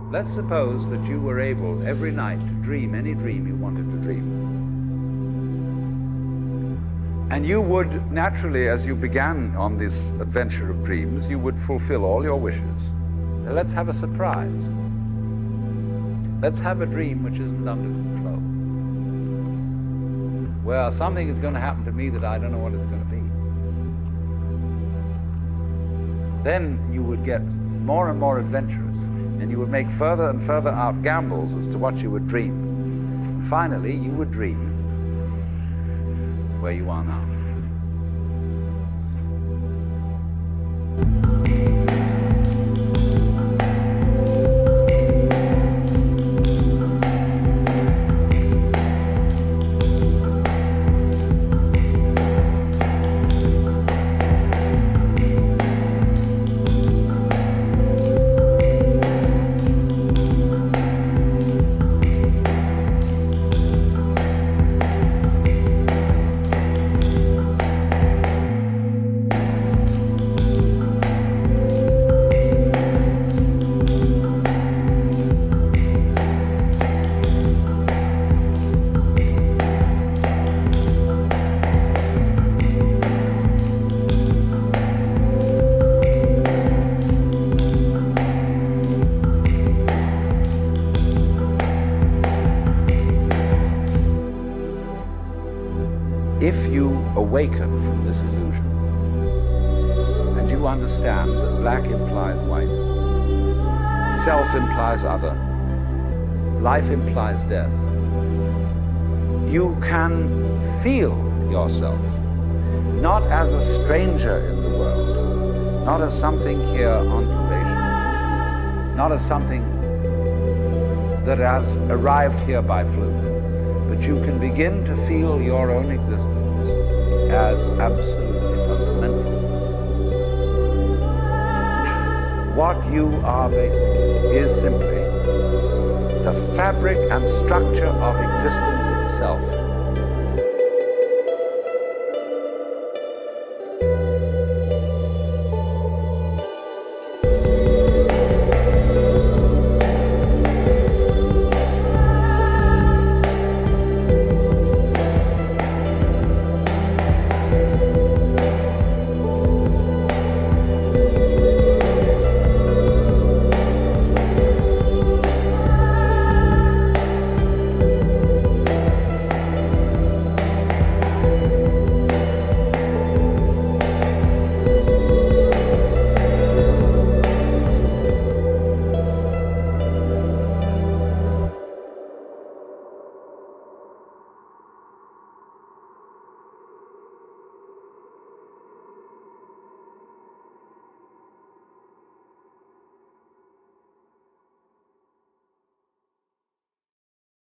Let's suppose that you were able every night to dream any dream you wanted to dream. And you would naturally, as you began on this adventure of dreams, you would fulfill all your wishes. Now let's have a surprise. Let's have a dream which isn't under control. Well, something is going to happen to me that I don't know what it's going to be. Then you would get more and more adventurous, and you would make further and further out gambles as to what you would dream. And finally, you would dream where you are now. If you awaken from this illusion, and you understand that black implies white, self implies other, life implies death, you can feel yourself not as a stranger in the world, not as something here on probation, not as something that has arrived here by fluke, but you can begin to feel your own existence as absolutely fundamental. What you are basically is simply the fabric and structure of existence itself.